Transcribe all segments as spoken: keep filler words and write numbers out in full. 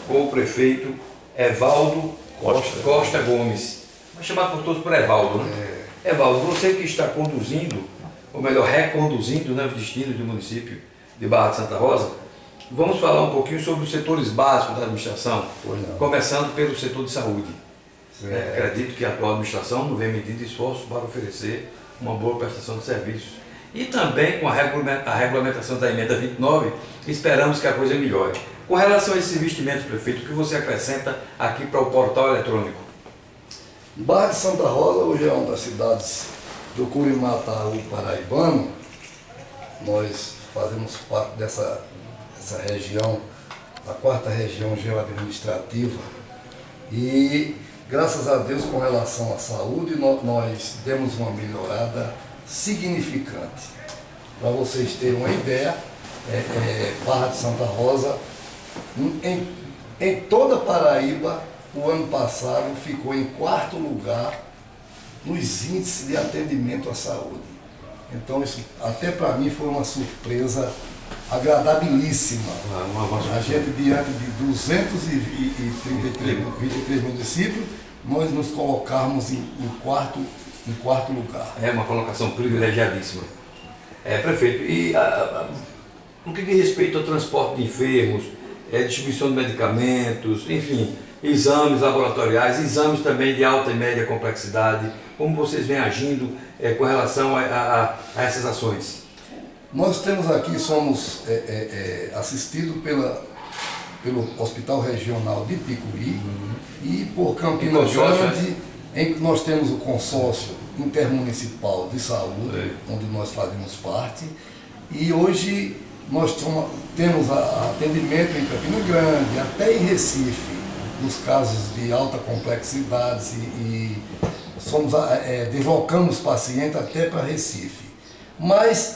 com o prefeito Evaldo Costa, Costa Gomes. Vamos chamar por todos por Evaldo, né? É. Evaldo, você que está conduzindo, ou melhor, reconduzindo, né, os destinos do município de Barra de Santa Rosa, vamos falar um pouquinho sobre os setores básicos da administração, começando pelo setor de saúde. É, acredito que a atual administração não vem medindo esforço para oferecer uma boa prestação de serviços. E também com a regulamentação da emenda vinte e nove, esperamos que a coisa melhore. Com relação a esses investimentos, prefeito, o que você acrescenta aqui para o portal eletrônico? Barra de Santa Rosa hoje é uma das cidades do Curimataú paraibano. Nós fazemos parte dessa, dessa região, a quarta região geoadministrativa, e graças a Deus, com relação à saúde, nós, nós demos uma melhorada significante. Para vocês terem uma ideia, é, é, Barra de Santa Rosa, em, em toda Paraíba, o ano passado ficou em quarto lugar nos índices de atendimento à saúde. Então isso até para mim foi uma surpresa agradabilíssima. A gente, diante de duzentos e trinta e três municípios, nós nos colocarmos em, em, quarto, em quarto lugar. É uma colocação privilegiadíssima. É, prefeito, e a, a, no que diz respeito ao transporte de enfermos, é, distribuição de medicamentos, enfim, exames laboratoriais, exames também de alta e média complexidade, como vocês vêm agindo é, com relação a, a, a essas ações? Nós temos aqui, somos é, é, é, assistidos pela, pelo Hospital Regional de Picuí, uhum. e por Campina Grande, em que nós temos o consórcio intermunicipal de saúde, é. onde nós fazemos parte, e hoje nós temos atendimento em Campina Grande, até em Recife, nos casos de alta complexidade, e, e somos, é, deslocamos pacientes até para Recife. Mas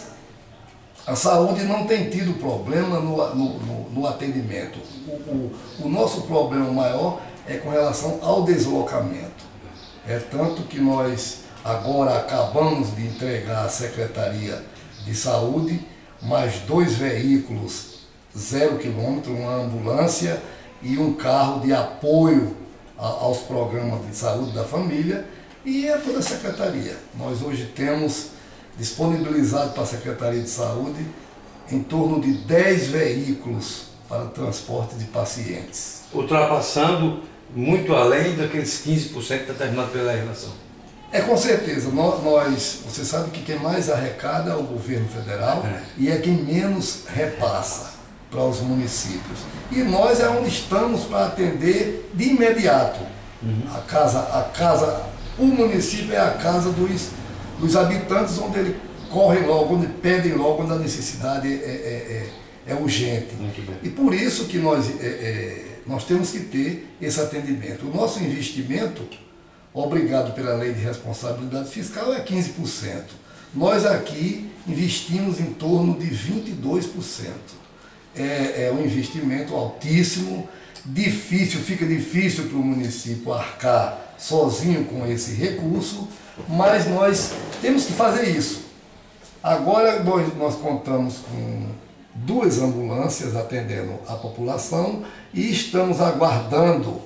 a saúde não tem tido problema no, no, no, no atendimento. O, o, o nosso problema maior é com relação ao deslocamento. É tanto que nós agora acabamos de entregar à Secretaria de Saúde mais dois veículos zero quilômetro, uma ambulância e um carro de apoio a, aos programas de saúde da família, e é toda a Secretaria. Nós hoje temos disponibilizado para a Secretaria de Saúde em torno de dez veículos para transporte de pacientes. Ultrapassando muito além daqueles quinze por cento determinado pela legislação. É, com certeza. Nós, nós, você sabe que quem mais arrecada é o governo federal, é. e é quem menos repassa para os municípios. E nós é onde estamos para atender de imediato. Uhum. A casa, a casa, o município é a casa dos, dos habitantes, onde eles correm logo, onde pedem logo, onde a necessidade é, é, é, é urgente. E por isso que nós, é, é, nós temos que ter esse atendimento. O nosso investimento, obrigado pela Lei de Responsabilidade Fiscal, é quinze por cento. Nós aqui investimos em torno de vinte e dois por cento. É, é um investimento altíssimo, difícil, fica difícil para o município arcar sozinho com esse recurso, mas nós temos que fazer isso. Agora nós, nós contamos com duas ambulâncias atendendo a população e estamos aguardando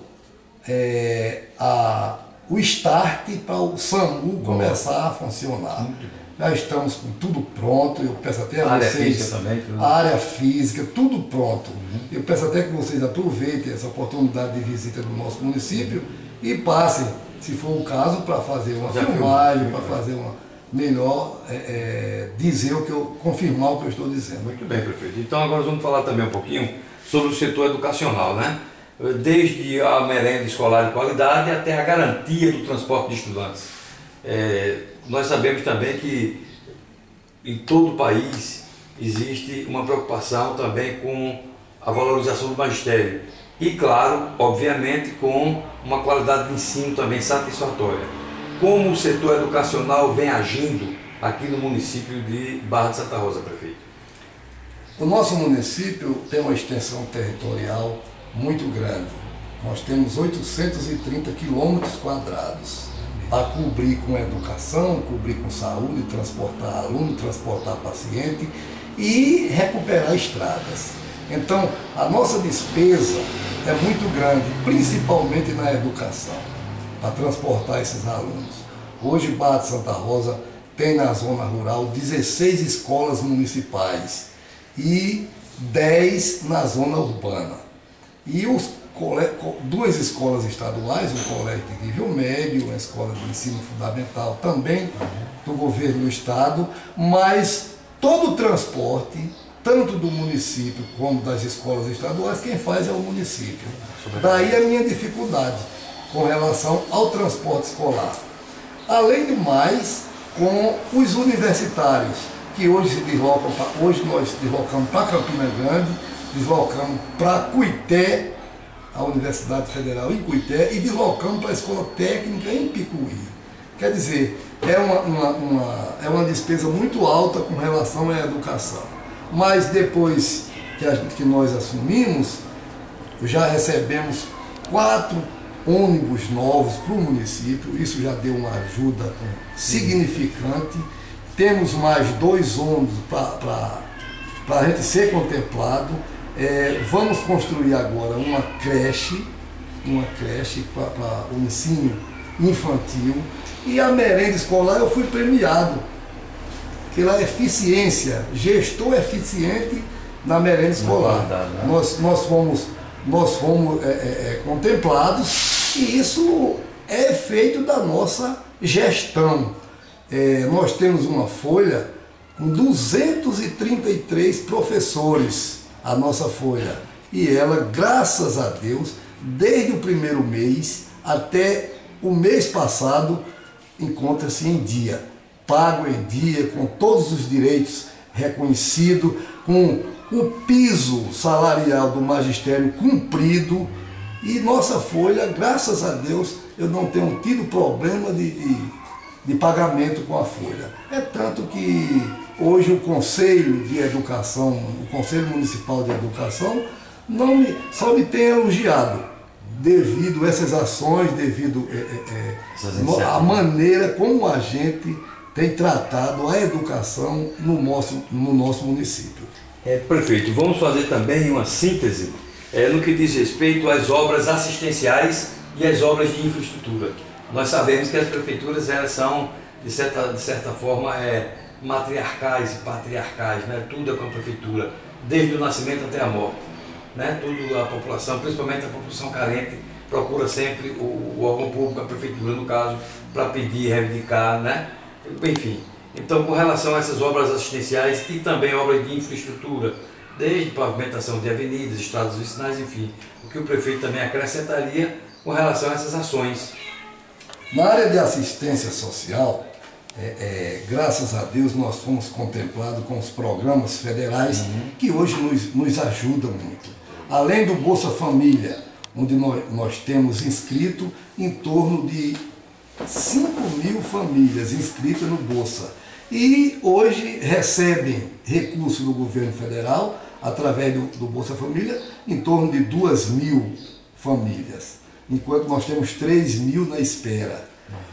é, a, o start para o SAMU começar a funcionar. Já estamos com tudo pronto, eu peço até a, a vocês, também, a área física, tudo pronto. Uhum. Eu peço até que vocês aproveitem essa oportunidade de visita do nosso município e passem, se for o caso, para fazer uma Já filmagem, para fazer uma melhor, é, é, dizer o que eu, confirmar o que eu estou dizendo. Muito bem, prefeito. Então agora vamos falar também um pouquinho sobre o setor educacional, né? Desde a merenda escolar de qualidade até a garantia do transporte de estudantes. É, nós sabemos também que em todo o país existe uma preocupação também com a valorização do magistério e, claro, obviamente, com uma qualidade de ensino também satisfatória. Como o setor educacional vem agindo aqui no município de Barra de Santa Rosa, prefeito? O nosso município tem uma extensão territorial muito grande. Nós temos oitocentos e trinta quilômetros quadrados. A cobrir com educação, cobrir com saúde, transportar aluno, transportar paciente e recuperar estradas. Então, a nossa despesa é muito grande, principalmente na educação, para transportar esses alunos. Hoje, o Barra de Santa Rosa tem na zona rural dezesseis escolas municipais e dez na zona urbana. E os duas escolas estaduais, um colégio de nível médio, uma escola de ensino fundamental também do governo do estado, mas todo o transporte, tanto do município como das escolas estaduais, quem faz é o município. Daí a minha dificuldade com relação ao transporte escolar. Além do mais, com os universitários, que hoje se deslocam, pra, hoje nós deslocamos para Campina Grande, deslocamos para Cuité, a Universidade Federal em Cuité, e deslocamos para a Escola Técnica em Picuí. Quer dizer, é uma, uma, uma, é uma despesa muito alta com relação à educação. Mas depois que, a, que nós assumimos, já recebemos quatro ônibus novos para o município, isso já deu uma ajuda significante. Temos mais dois ônibus para a gente ser contemplado. É, vamos construir agora uma creche, uma creche para o ensino infantil. E a merenda escolar eu fui premiado pela eficiência, gestor eficiente na merenda escolar. Verdade, né? Nós, nós fomos, nós fomos é, é, contemplados, e isso é efeito da nossa gestão. É, nós temos uma folha com duzentos e trinta e três professores, a nossa folha, e ela, graças a Deus, desde o primeiro mês até o mês passado, encontra-se em dia, pago em dia, com todos os direitos reconhecidos, com o piso salarial do magistério cumprido, e nossa folha, graças a Deus, eu não tenho tido problema de, de, de pagamento com a folha. É tanto que hoje o Conselho de Educação, o Conselho Municipal de Educação, não me, só me tem elogiado, devido a essas ações, devido é, é, à maneira como a gente tem tratado a educação no nosso, no nosso município. É, prefeito, vamos fazer também uma síntese é, no que diz respeito às obras assistenciais e às obras de infraestrutura. Nós sabemos que as prefeituras elas são, de certa, de certa forma, é, matriarcais e patriarcais, né? Tudo é com a prefeitura, desde o nascimento até a morte. Né? Tudo a população, principalmente a população carente, procura sempre o, o órgão público, a prefeitura no caso, para pedir, reivindicar, né? Enfim. Então, com relação a essas obras assistenciais e também obras de infraestrutura, desde pavimentação de avenidas, estradas vicinais, enfim, o que o prefeito também acrescentaria com relação a essas ações. Na área de assistência social, é, é, graças a Deus nós fomos contemplados com os programas federais, uhum, que hoje nos, nos ajudam muito. Além do Bolsa Família, onde nós, nós temos inscrito em torno de cinco mil famílias inscritas no Bolsa. E hoje recebem recursos do governo federal, através do, do Bolsa Família, em torno de duas mil famílias, enquanto nós temos três mil na espera.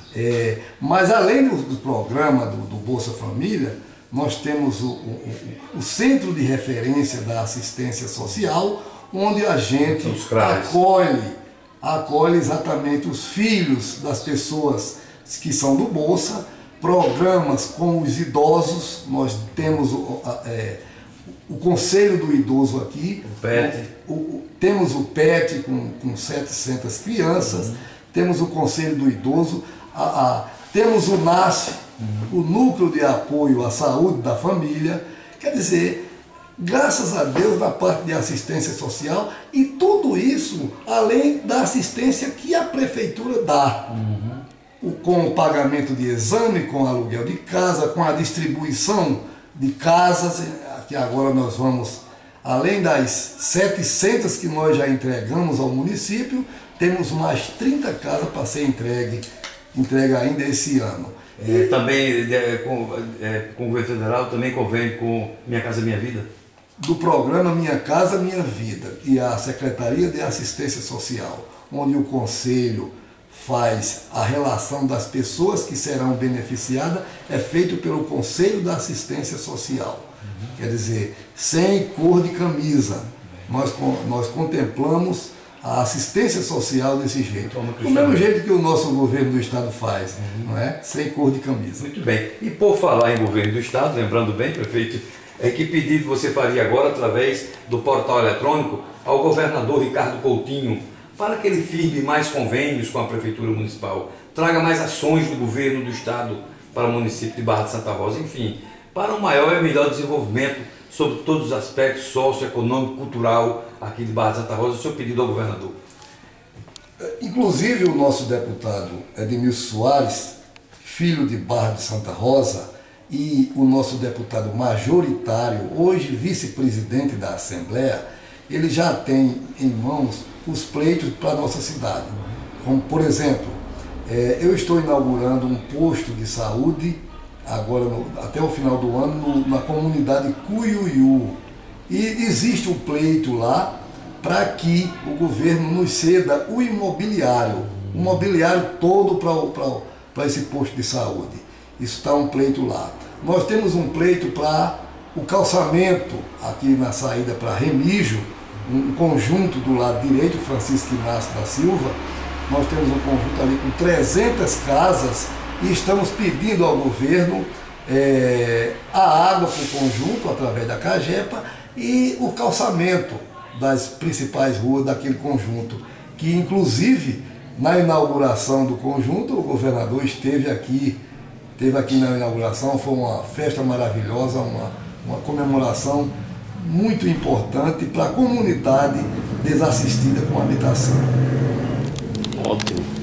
É, mas além do, do programa do, do Bolsa Família, nós temos o, o, o Centro de Referência da Assistência Social, onde a gente acolhe, acolhe exatamente os filhos das pessoas que são do Bolsa, programas com os idosos. Nós temos o, é, o Conselho do Idoso aqui, o P E T. O, o, temos o P E T com, com setecentas crianças, uhum, temos o Conselho do Idoso, a, a, temos o N A S F, uhum, o Núcleo de Apoio à Saúde da Família. Quer dizer, graças a Deus, na parte de assistência social, e tudo isso além da assistência que a prefeitura dá, uhum, o, com o pagamento de exame, com o aluguel de casa, com a distribuição de casas, que agora nós vamos, além das setecentas que nós já entregamos ao município, temos mais trinta casas para ser entregue, entregue ainda esse ano. É, também é, com, é, com o governo federal, também convém com Minha Casa Minha Vida? Do programa Minha Casa Minha Vida e a Secretaria de Assistência Social, onde o Conselho faz a relação das pessoas que serão beneficiadas, é feito pelo Conselho da Assistência Social. Uhum. Quer dizer, sem cor de camisa. nós, nós contemplamos a assistência social desse jeito. Do mesmo jeito que o nosso governo do Estado faz, uhum. não é? Sem cor de camisa. Muito bem. E por falar em governo do Estado, lembrando bem, prefeito, é que pedido você faria agora através do portal eletrônico ao governador Ricardo Coutinho para que ele firme mais convênios com a Prefeitura Municipal, traga mais ações do governo do Estado para o município de Barra de Santa Rosa, enfim, para um maior e melhor desenvolvimento sobre todos os aspectos socioeconômico, cultural aqui de Barra de Santa Rosa, o seu pedido ao governador. Inclusive o nosso deputado Edmilson Soares, filho de Barra de Santa Rosa, e o nosso deputado majoritário, hoje vice-presidente da Assembleia, ele já tem em mãos os pleitos para a nossa cidade. Como, por exemplo, é, eu estou inaugurando um posto de saúde, agora no, até o final do ano, no, na comunidade Cuiuiu. E existe um pleito lá para que o governo nos ceda o imobiliário, o imobiliário todo para esse posto de saúde. Isso está um pleito lá. Nós temos um pleito para o calçamento aqui na saída para Remígio, um conjunto do lado direito, Francisco Inácio da Silva. Nós temos um conjunto ali com trezentas casas e estamos pedindo ao governo é, a água para o conjunto através da Cagepa e o calçamento das principais ruas daquele conjunto, que inclusive na inauguração do conjunto o governador esteve aqui, esteve aqui na inauguração, foi uma festa maravilhosa, uma, uma comemoração muito importante para a comunidade desassistida com habitação. Ótimo.